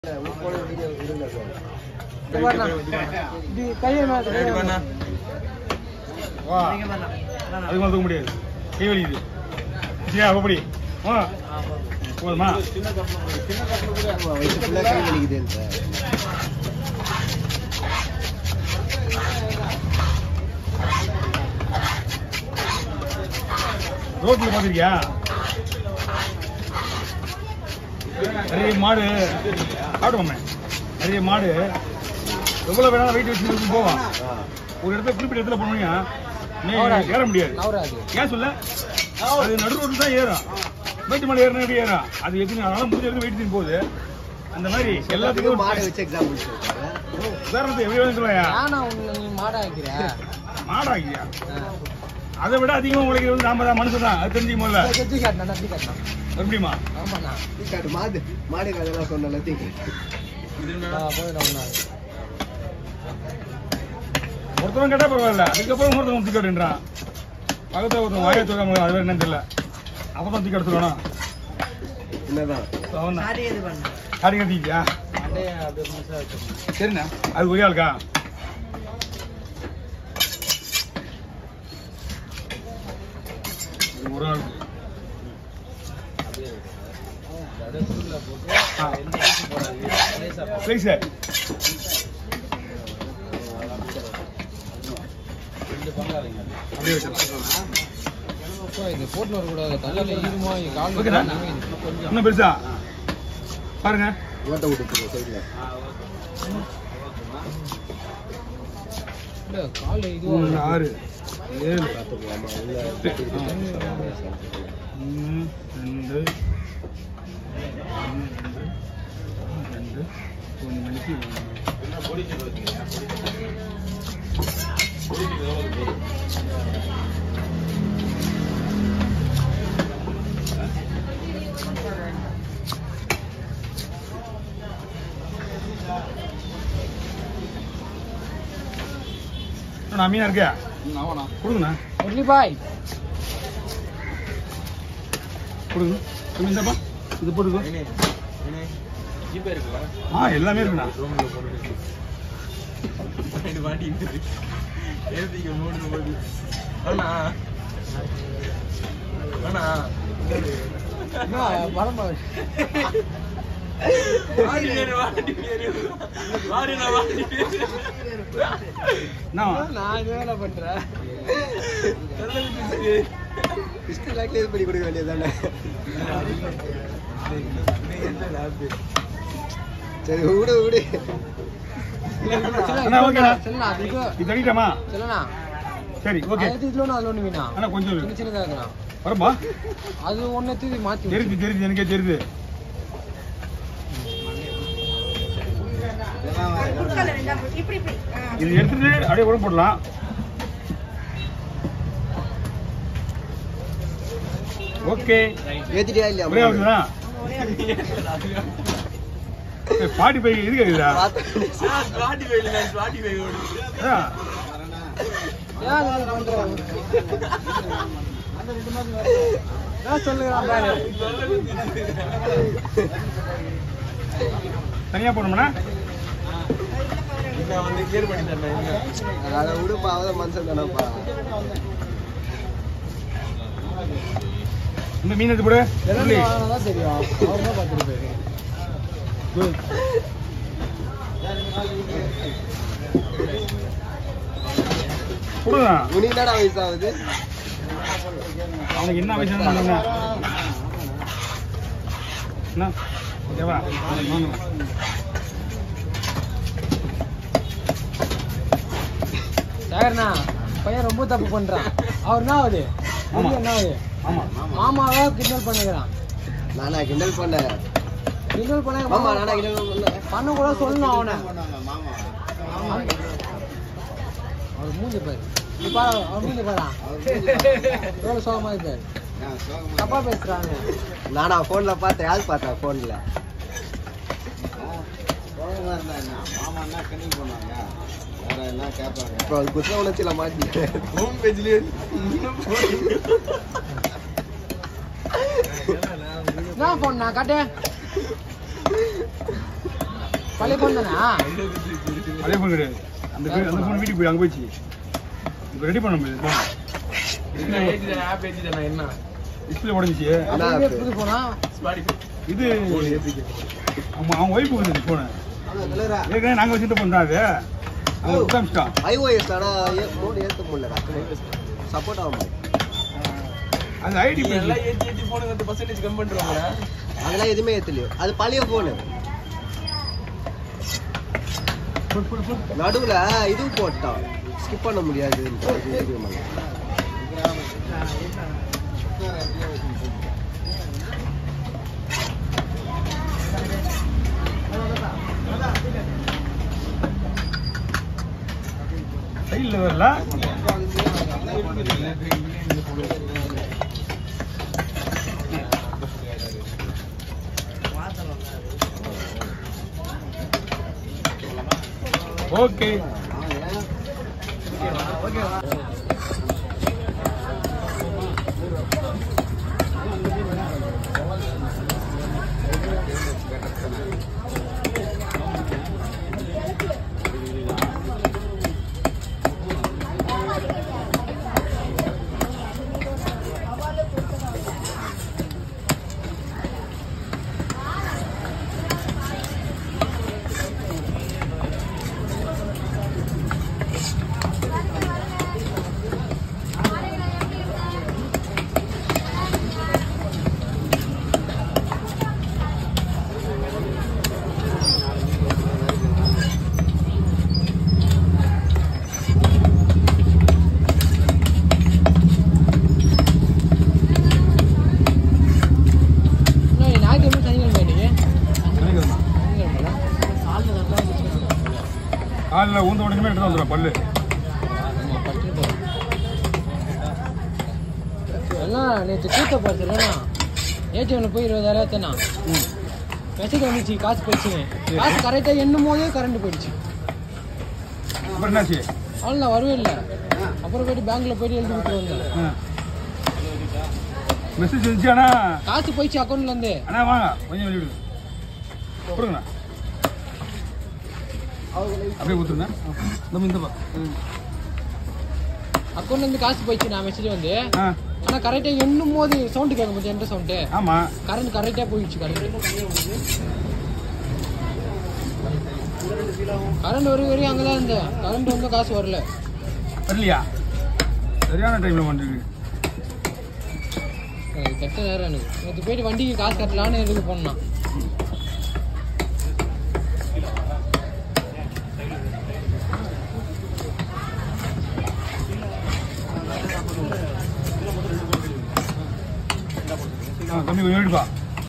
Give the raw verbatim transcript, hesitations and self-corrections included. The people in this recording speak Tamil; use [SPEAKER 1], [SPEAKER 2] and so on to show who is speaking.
[SPEAKER 1] ரோட்ல பாத்திருக்கியா? நிறைய மாடு ஆடுவோமே, நிறைய மாடு எவ்வளவு வேணாலும் வெயிட் வச்சு போவான். ஒரு இடத்துல குறிப்பிட்ட இடத்துல போனோம்னா ஏற முடியாது. ஏன் சொல்ல, அது நடு ரோட்ல தான் ஏறும். வெயிட் மாடு ஏறினா எப்படி ஏறும்? அது எத்தனை அதனால முடிஞ்ச இடத்துல வெயிட் தூக்கி போகுது. அந்த மாதிரி எல்லாத்துக்கும்
[SPEAKER 2] மாடு வச்சு எக்ஸாம்பிள்
[SPEAKER 1] உதாரணத்தை எப்படி வேணும் சொல்லுவாயா? மாடா ஆகியா? அதை விட அதிகமா உழைக்கிறது நாம தான், மனுஷன் தான். அது தெரிஞ்சுக்க முடியல எப்படிமா?
[SPEAKER 2] மாடு மாடு கதையெல்லாம் சொன்ன
[SPEAKER 1] ஒருத்தவன் கேட்டா பரவாயில்ல, அதுக்கப்புறம் ஒருத்தவன் தூக்கி அப்படின்றான். பக்கத்துல ஒருத்தவன் வாயை தூக்க அது என்னன்னு தெரியல, அப்பதான் தூக்கி எடுத்துருவானா?
[SPEAKER 2] என்னதான்
[SPEAKER 1] சாரி கட்டிக்கியா? சரிண்ணா, அது ஒரே ஆளுக்கா? ஒரு ஆள் இன்னும் பெருசா பாருங்க. ஆறு ஏழு ஒன்று ரெண்டு ரெண்டு ஒன்று மணிக்கு நான் மீனா இருக்கியா? கொடுங்கண்ணா
[SPEAKER 3] பாய்
[SPEAKER 1] கொடுங்க. இந்தப்பா இது போட்டுக்கோ. ஆ எல்லாமே இருக்குண்ணா.
[SPEAKER 2] பண்ணி கொடுக்க வேண்டியதானே? சரி விடு விடு.
[SPEAKER 1] சரி ஓகே. கொஞ்சம் வரப்பா,
[SPEAKER 3] அது ஒன்னு மாத்தி
[SPEAKER 1] தெரிஞ்சு தெரிஞ்சு எனக்கே தெரியுது. இது எடுத்துட்டு அப்படியே உடம்பு போடலாம். ஓகே
[SPEAKER 2] ஏத்திட்டியா இல்லையா?
[SPEAKER 1] ஒரே ஆளுக்குதா பாட்டி பை இது கேக்குதா?
[SPEAKER 2] பாட்டி பை இல்ல, பாட்டி பை ஓடு.
[SPEAKER 1] தனியா போனோம்னா
[SPEAKER 2] வந்து கிளியர் பண்ணி தரேன். அதை விடுப்பா, அவதான் மனுஷன் தானப்பா.
[SPEAKER 1] இந்த மீன் எடுத்து போடு.
[SPEAKER 3] தெரியும், அவர் தான் பார்த்துருப்பாரு.
[SPEAKER 1] கொடுங்க.
[SPEAKER 2] உனக்கு என்னடா வயசாகுது?
[SPEAKER 1] அவனுக்கு என்ன வயசு பண்ணுங்க என்ன ஓகேவா?
[SPEAKER 3] சாகர்ண்ணா பையன் ரொம்ப தப்பு பண்றான். அவர் என்ன ஆகுது? என்ன ஆகுது? மாமாவா கிண்டல் பண்ணுகிறான்.
[SPEAKER 2] நானா கிண்டல் பண்ண?
[SPEAKER 3] கிண்டல் பண்ண
[SPEAKER 2] மாமா நானா கிண்டல் பண்ண?
[SPEAKER 3] பண்ண கூட சொல்லணும் அவனை. அவர் மூஞ்சி பாரு, நீ பாரு, அவர் மூஞ்சி பாரா எவ்வளவு சோகமா இருக்காரு. தப்பா பேசுறாங்க.
[SPEAKER 2] நானா போன்ல பார்த்தேன். யாரு பார்த்தா போன்ல? குற்ற உணர்ச்சியில மாட்டி ஹோம் பேஜ்லயே
[SPEAKER 3] நான் போன் நான் காட்டேன். பழைய phone தானா?
[SPEAKER 1] அதே phone கிடையாது. அந்த phone அந்த phone வீட்டுக்கு போய் அங்க போயிச்சு. இப்போ ரெடி பண்ண முடியாது phone.
[SPEAKER 2] என்ன ஏத்தி ஆப் ஏத்தி நான் என்ன?
[SPEAKER 1] டிஸ்ப்ளே உடைஞ்சிச்சு.
[SPEAKER 3] அதுவே புது phone ஆ?
[SPEAKER 1] இது ஆமா அவங்க வைஃப் வந்து phone. ஏற்கனவே நாங்க வச்சிருந்த phone தான் அது. அவங்க உட்கார்ந்துட்டான்.
[SPEAKER 2] iOS ஆனா மோட் ஏத்த முடியலடா. சப்போர்ட் ஆக மாட்டேங்குது.
[SPEAKER 1] அது ஐடி
[SPEAKER 2] எல்லாம் ஏத்தி ஏத்தி phone வந்து percentage கம் பண்றாங்கடா. அதெல்லாம் எதுமே ஏத்தலையோ. அது பழைய phone. நடுவுல இது போட்டான். ஸ்கிப் பண்ண முடியாது.
[SPEAKER 1] சைடுல வரல. ஓகே காலில் ஊந்த உடனே எடுத்து வந்துடும் பல்லு.
[SPEAKER 3] எல்லாம் நேற்று கூட்ட போறதுலண்ணா ஏடிஎம்ல போய் இருபதாயிரம் ஏத்தனா மெசேஜ் வந்துச்சு காசு போயிடுச்சு. காசு கரெக்டாக எண்ணும் போதே கரண்ட் போயிடுச்சு.
[SPEAKER 1] அப்புறம் என்னாச்சு?
[SPEAKER 3] அவ்வளோ நான் வரவே இல்லை. அப்புறம் போயிட்டு பேங்க்ல போயிட்டு எழுதி கொடுத்து வந்தேன்.
[SPEAKER 1] மெசேஜ் வந்துச்சு ஆனா
[SPEAKER 3] காசு போயிடுச்சு அக்கௌண்ட்ல இருந்து.
[SPEAKER 1] அண்ணா வாங்க கொஞ்சம் வெளியிடுங்க. கொடுங்கண்ணா அப்படியே கொடுத்துருங்க. நம்ம இந்த
[SPEAKER 3] அக்கௌண்ட்ல இருந்து காசு போயிடுச்சு. நான் மெசேஜ் வந்து
[SPEAKER 1] ஆ
[SPEAKER 3] ஆனா கரெக்டா எண்ணும் போது சவுண்ட் கேட்க முடியும். எந்த சவுண்ட்?
[SPEAKER 1] ஆமா
[SPEAKER 3] கரண்ட் கரெக்டா போயிடுச்சு. கரண்ட் கரண்ட் ஒரு வரையும் அங்கதான் இருந்தேன். கரண்ட் வந்து காசு வரல.
[SPEAKER 1] வரலையா? சரியான டைம்ல வந்துருக்கு.
[SPEAKER 3] கட்ட நேரம் எனக்கு நேற்று போயிட்டு வண்டிக்கு காசு கட்டலான்னு எதுக்கு போனா
[SPEAKER 1] தம்பி கொஞ்சம் எடுப்பா.